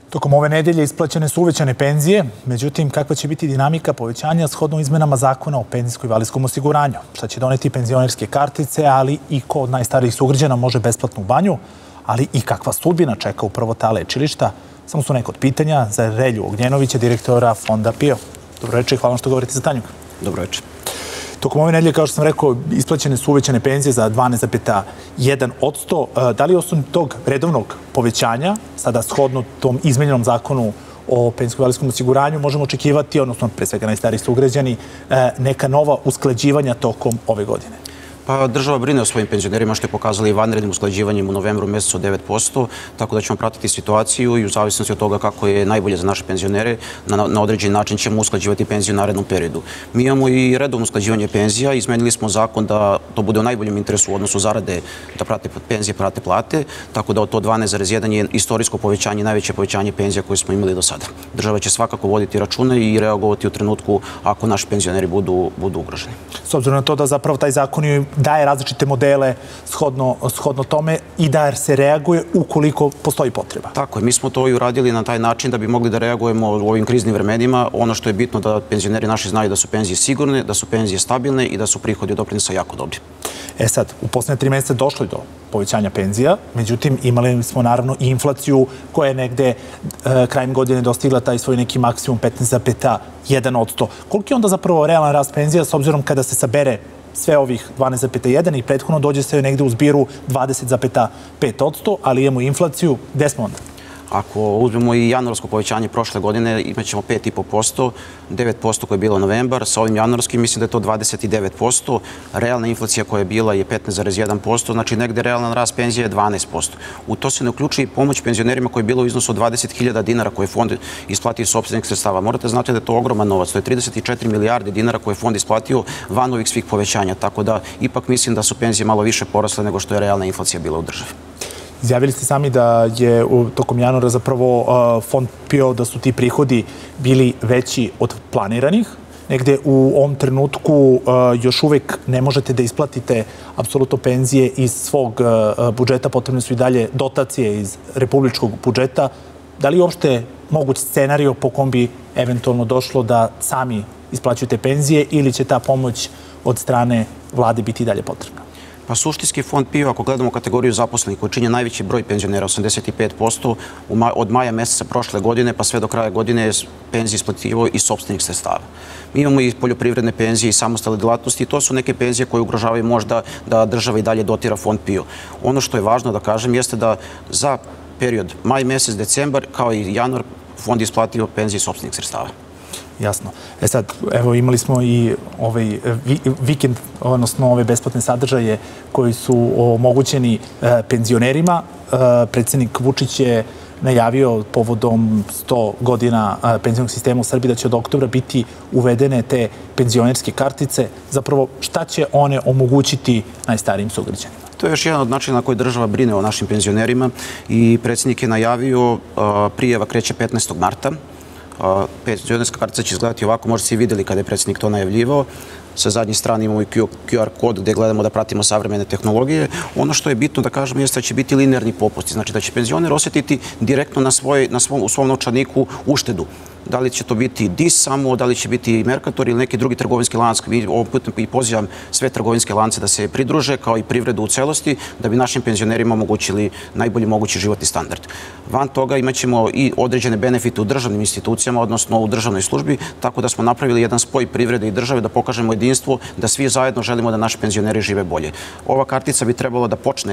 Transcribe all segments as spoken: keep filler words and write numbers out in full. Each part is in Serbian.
Tokom ove nedelje isplaćene su uvećane penzije, međutim, kakva će biti dinamika povećanja shodno izmenama zakona o penzijsko-invalidskom osiguranju? Šta će doneti penzionerske kartice, ali i ko od najstarijih sugrađana može besplatnu banju, ali i kakva sudbina čeka upravo ta lečilišta? Samo su neka od pitanja za Relju Ognjenovića, direktora Fonda PIO. Dobro večer i hvala što govorite za Tanjug. Dobro večer. Tokom ove nedelje, kao što sam rekao, isplaćene su uvećane penzije za dvanaest zarez jedan posto. Da li osnov tog redovnog povećanja, sada shodno tom izmenjenom zakonu o penzijsko-invalidskom osiguranju, možemo očekivati, odnosno pre svega najstariji sugrađani, neka nova usklađivanja tokom ove godine? Pa država brine o svojim penzionerima, što je pokazala i vanrednim usklađivanjem u novembru mesecu od devet posto, tako da ćemo pratiti situaciju i u zavisnosti od toga kako je najbolje za naše penzionere, na, na određeni način ćemo usklađivati penziju u narednom periodu. Mi imamo i redovno usklađivanje penzija, izmenili smo zakon da to bude u najboljem interesu u odnosu zarade, da prate penzije, prate plate, tako da od to dvanaest zarez jedan je istorijsko povećanje, najveće povećanje penzija koje smo imali do sada. Država će svakako voditi račune i reagovati u trenutku ako naši penzioneri budu, budu ugroženi. S obzirom na to da zapravo taj zakon daje različite modele shodno, shodno tome i da se reaguje ukoliko postoji potreba. Tako je, mi smo to i uradili na taj način da bi mogli da reagujemo u ovim kriznim vremenima. Ono što je bitno da penzioneri naši znaju da su penzije sigurne, da su penzije stabilne i da su prihodi od doprinosa jako dobri. E sad, u posljednje tri mjeseca došlo je do povećanja penzija, međutim imali smo naravno i inflaciju koja je negde e, krajem godine dostigla taj svoj neki maksimum petnaest zarez jedan posto. Koliki je onda zapravo realan rast penzija s obzirom kada se sabere sve ovih dvanaest zarez jedan i prethodno dođe se negde u zbiru dvadeset zarez pet posto, ali imamo inflaciju, gde smo onda? Ako uzmemo i januarsko povećanje prošle godine, imat ćemo pet zarez pet posto, devet posto koje je bilo novembar, sa ovim januarskim mislim da je to dvadeset devet posto, realna inflacija koja je bila je petnaest zarez jedan posto, znači negde realan rast penzije je dvanaest posto. U to se ne uključuje i pomoć penzionerima koja je bila u iznosu od dvadeset hiljada dinara koje je fond isplatio iz sopstvenih sredstava. Morate znati da je to ogroman novac, to je trideset četiri milijarde dinara koje je fond isplatio van ovih svih povećanja, tako da ipak mislim da su penzije malo više porasle nego što je realna inflacija bila u državi. Izjavili ste sami da je u tokom januara zapravo Fond PIO da su ti prihodi bili veći od planiranih. Negde u ovom trenutku još uvek ne možete da isplatite apsolutno penzije iz svog budžeta, potrebne su i dalje dotacije iz republičkog budžeta. Da li je uopšte moguć scenario po kom bi eventualno došlo da sami isplaćujete penzije ili će ta pomoć od strane vlade biti i dalje potrebna? Pa suštinski Fond PIO, ako gledamo kategoriju zaposlenih koji činje najveći broj penzionera, osamdeset pet posto, od maja meseca prošle godine pa sve do kraja godine je penzije isplativao iz sopstvenih sredstava. Mi imamo i poljoprivredne penzije i samostalne delatnosti i to su neke penzije koje ugrožavaju možda da država i dalje dotira Fond PIO. Ono što je važno da kažem jeste da za period maj mesec, decembar kao i januar Fond je isplatio penzije iz sopstvenih sredstava. Jasno. E sad, evo, imali smo i ovaj vikend, odnosno ove besplatne sadržaje koji su omogućeni penzionerima. Predsjednik Vučić je najavio povodom sto godina penzionog sistema u Srbiji da će od oktobra biti uvedene te penzionerske kartice. Zapravo, šta će one omogućiti najstarijim sugrađanima? To je još jedan od načina na koji država brine o našim penzionerima i predsjednik je najavio, prijava kreće petnaestog marta. Penzionerska kartica će izgledati ovako, možda ste i vidjeli kada je predsjednik to najavljivao. Sa zadnje strane imamo i Q R kod gdje gledamo da pratimo savremene tehnologije. Ono što je bitno da kažemo jeste da će biti linearni popusti, znači da će penzioner osjetiti direktno na svoj, na svom, u svom novčaniku uštedu. Da li će to biti D I S samo, da li će biti Mercator ili neki drugi trgovinski lanac. Ovog puta i pozivam sve trgovinske lance da se pridruže, kao i privredu u celosti, da bi našim penzionerima omogućili najbolji mogući životni standard. Van toga imat ćemo i određene benefite u državnim institucijama, odnosno u državnoj službi, tako da smo napravili jedan spoj privrede i države da pokažemo jedinstvo, da svi zajedno želimo da naši penzioneri žive bolje. Ova kartica bi trebalo da počne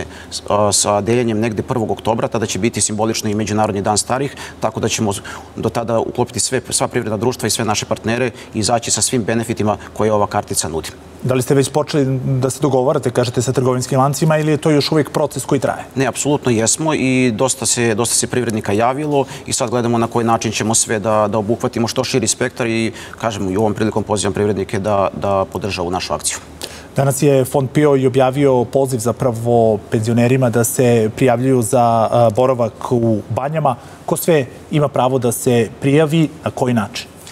sa deljenjem negde prvog oktobra, tada će biti simbolično i Međunarodni dan starih, tako da ćemo do tada uklopiti sve, sva privredna društva i sve naše partnere i izaći sa svim benefitima koje ova kartica nudi. Da li ste već počeli da se dogovarate, kažete, sa trgovinskim lancima ili je to još uvijek proces koji traje? Ne, apsolutno jesmo i dosta se, dosta se privrednika javilo i sad gledamo na koji način ćemo sve da, da obuhvatimo što širi spektar i kažemo i ovom prilikom pozivam privrednike da, da podrža ovu našu akciju. Danas je Fond PIO i objavio poziv zapravo penzionerima da se prijavljuju za boravak u banjama. Ko sve ima pravo da se prijavi, na koji način?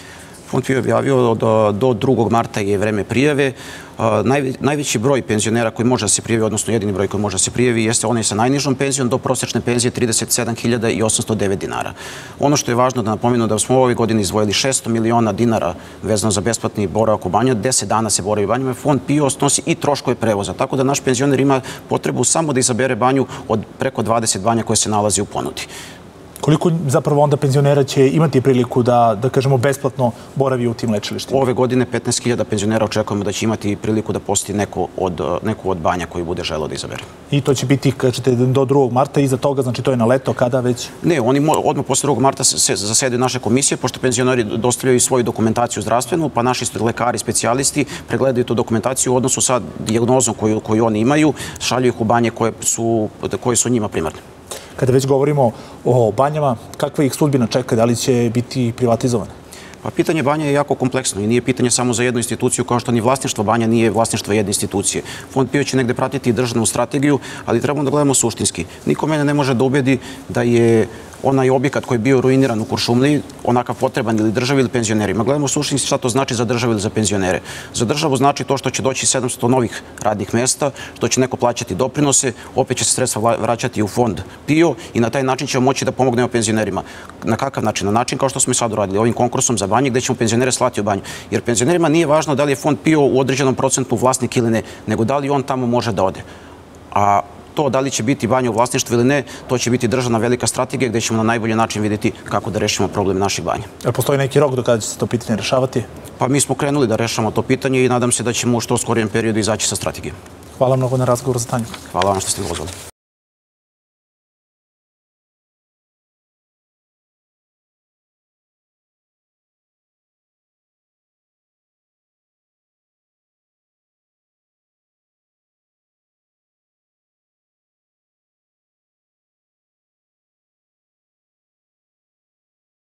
Fond P I O je objavio da do drugog marta je vreme prijave. Najveći broj penzionera koji može da se prijavi, odnosno jedini broj koji može da se prijavi, jeste onaj sa najnižom penzijom do prosečne penzije trideset sedam hiljada osamsto devet dinara. Ono što je važno da napomenu da smo ove godine izdvojili šesto miliona dinara vezano za besplatni boravak u banju, deset dana se boravi u banjama, Fond P I O snosi i troškove prevoza, tako da naš penzioner ima potrebu samo da izabere banju od preko dvadeset banja koje se nalazi u ponudi. Koliko zapravo onda penzionera će imati priliku da, da kažemo, besplatno boravi u tim lečilištima? Ove godine petnaest hiljada penzionera očekujemo da će imati priliku da poseti neku od, neku od banja koju bude želeo da izabere. I to će biti, kažete, do drugog marta, iza toga, znači to je na leto, kada već? Ne, oni odmah posle drugog marta se zasedaju naše komisije, pošto penzioneri dostavljaju svoju dokumentaciju zdravstvenu, pa naši lekari, specijalisti pregledaju tu dokumentaciju u odnosu sa dijagnozom koju, koju oni imaju, šalju ih u banje koje su, koje su njima primarne. Kada već govorimo o banjama, kakva ih sudbina čeka? Da li će biti privatizovane? Pa pitanje banja je jako kompleksno i nije pitanje samo za jednu instituciju, kao što ni vlasništvo banja nije vlasništvo jedne institucije. Fond P I O će negde pratiti državnu strategiju, ali trebamo da gledamo suštinski. Niko mene ne može da ubedi da je onaj objekat koji je bio ruiniran u Kuršumliji onakav potreban ili državi ili penzionerima. Gledamo suštinski šta to znači za državu ili za penzionere. Za državu znači to što će doći sedamsto novih radnih mesta, što će neko plaćati doprinose, opet će se sredstva vraćati u Fond P I O i na taj način ćemo moći da pomognemo penzionerima. Na kakav način? Na način kao što smo i sad uradili, ovim konkursom za banje gde ćemo penzionere slati u banju. Jer penzionerima nije važno da li je Fond P I O u određenom procentu vlasnik ili ne, nego da li on tamo može da ode. A to da li će biti banja u vlasništvu ili ne, to će biti državna velika strategija gde ćemo na najbolji način vidjeti kako da rešimo problem naših banja. Jel postoji neki rok do kada će se to pitanje rešavati? Pa mi smo krenuli da rešamo to pitanje i nadam se da ćemo u što skorijem periodu izaći sa strategijom. Hvala mnogo na razgovoru za Tanju. Hvala vam što ste mi pozvali.